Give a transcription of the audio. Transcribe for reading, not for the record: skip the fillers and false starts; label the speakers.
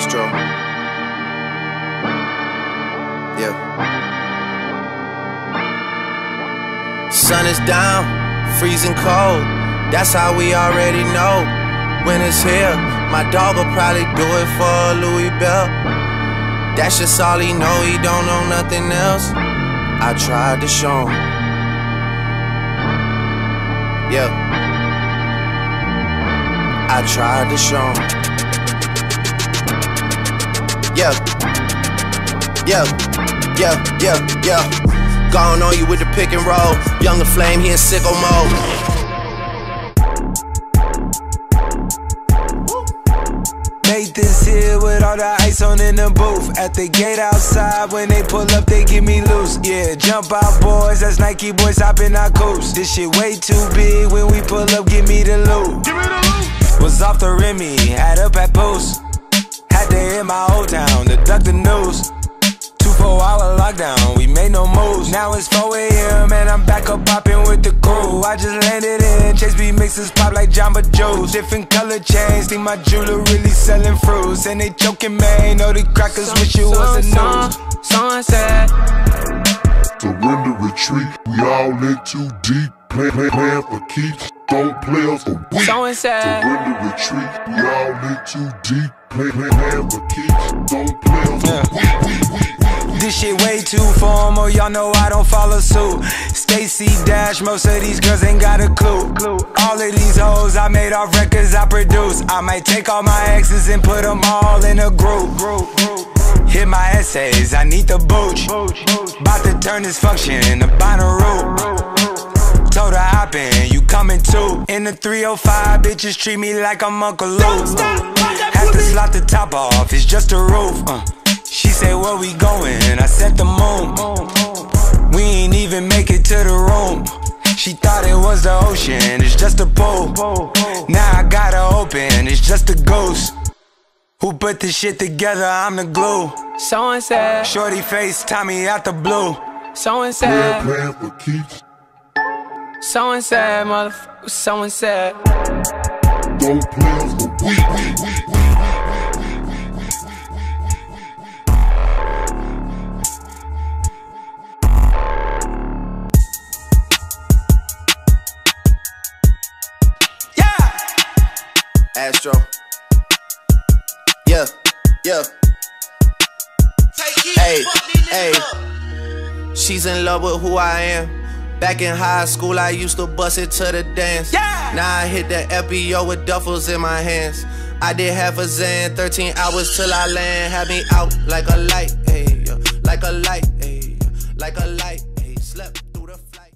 Speaker 1: Astro. Yeah. Sun is down, freezing cold. That's how we already know. When it's here, my dog will probably do it for a Louis belt. That's just all he know, he don't know nothing else. I tried to show him. Yeah. I tried to show him. Yeah. Yeah. Yeah. Yeah. Yeah. Gone on you with the pick and roll. Younger flame, he in sicko mode.
Speaker 2: Made this here with all the ice on in the booth. At the gate outside, when they pull up, they give me loose. Yeah, jump out boys, that's Nike boys hopping our coops. This shit way too big, when we pull up, give me the loot. Was off the Remy, had up at Post. Had to hit my old town to duck the news. 2-4-hour lockdown, we made no moves. Now it's 4 AM and I'm back up popping with the crew. I just landed in, Chase B mixes pop like Jamba Joe's. Different color chains, think my jeweler really selling fruits. And they joking, man, know the crackers wish it was a news.
Speaker 3: Sunset.
Speaker 4: Surrender, retreat, we all in too deep. Plan for keeps, don't play us for weak. Surrender, retreat, we all in too deep. Plan for keeps, don't play us for weak.
Speaker 2: This shit way too formal, y'all know I don't follow suit. Stacy Dash, most of these girls ain't got a clue. All of these hoes I made off records I produce. I might take all my exes and put them all in a group. Hit my essays, I need the booch. About to turn this function into Bonnaroo. Told her hop in, you coming too. In the 305, bitches treat me like I'm Uncle Luke. Have to slot the top off, it's just a roof. She said, where we going? I said the moon. We ain't even make it to the room. She thought it was the ocean, it's just a pool. Now I gotta open, it's just a ghost. Who put this shit together? I'm the glue.
Speaker 3: Someone said,
Speaker 2: shorty face, Tommy out the blue.
Speaker 3: Someone said,
Speaker 4: Plan for keeps,
Speaker 3: someone said, motherfucker, someone said.
Speaker 4: don't play us for weak.
Speaker 1: Astro. Yeah, yeah. Hey, hey. She's in love with who I am. Back in high school, I used to bust it to the dance.
Speaker 2: Yeah.
Speaker 1: Now I hit the FBO with duffels in my hands. I did half a Zan, 13 hours till I land. Had me out like a light, hey, like a light, hey, like a light.